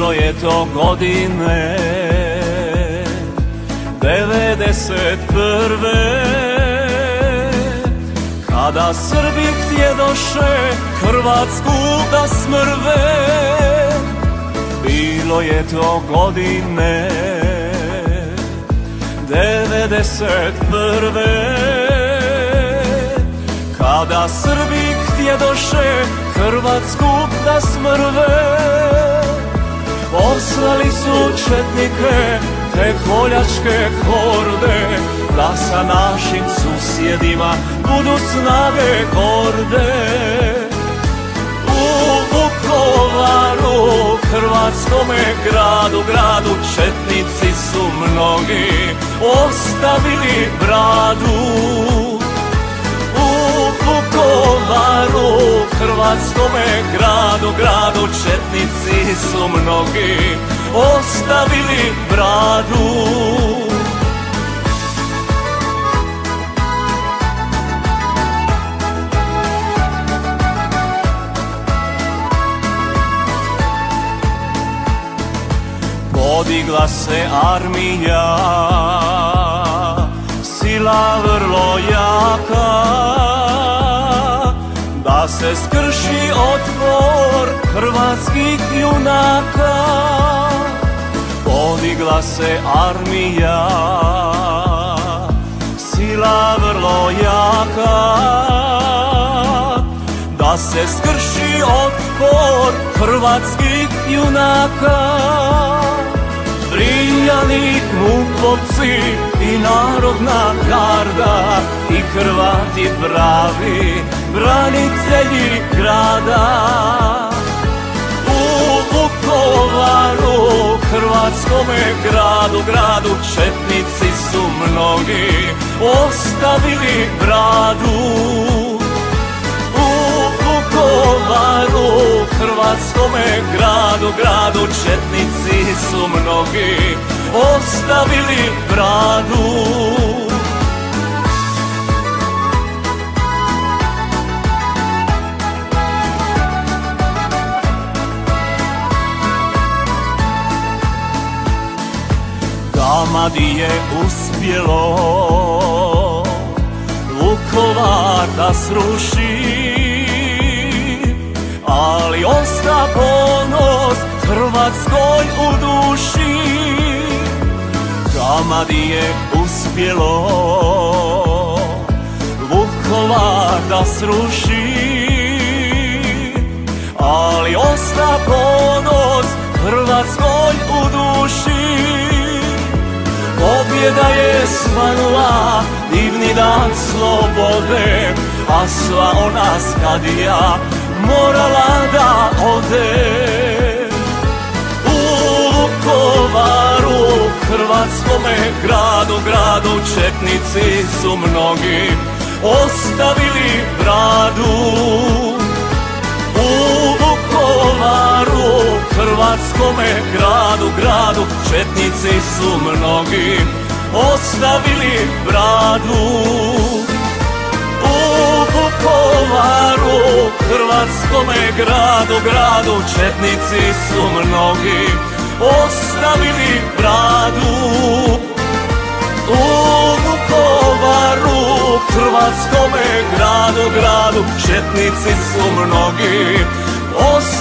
Bilo je to godine 91. Kada Srbi htjedoše Hrvatsku da smrve. Bilo je to godine 91. Kada Srbi htjedoše Hrvatsku da smrve. Poslali su četnike te koljačke horde, da sa našim susjedima budu snage gorde. U Vukovaru, hrvatskome gradu, četnici su mnogi ostavili bradu. U Vukovaru, hrvatskome gradu, četnici su mnogi ostavili bradu. Podigla se armija, sila vrlo jaka, da se skrši otpor hrvatskih junaka. Podigla se armija, sila vrlo jaka, da se skrši otpor hrvatskih junaka. Briljani MUP-ovci i narodna garda i Hrvati pravi branitelji grada. U Vukovaru, hrvatskome gradu, četnici su mnogi ostavili bradu. U Vukovaru, hrvatskome gradu, četnici su mnogi ostavili bradu. Gamadi je uspjelo Vukovar da sruši, ali osta ponos Hrvatskoj u duši. Gamadi je uspjelo Vukovar da sruši, ali osta ponos Hrvatskoj u duši. Pobjeda je svanula, divni dan slobode, a sva ona skadija morala da ode. U Vukovaru, hrvatskome gradu, četnici su mnogi ostavili bradu. U Vukovaru, hrvatskome gradu, četnici su mnogi ostavili bradu. U Vukovaru, hrvatskome gradu, četnici su mnogi ostavili bradu. U Vukovaru, hrvatskome gradu, četnici su mnogi ostavili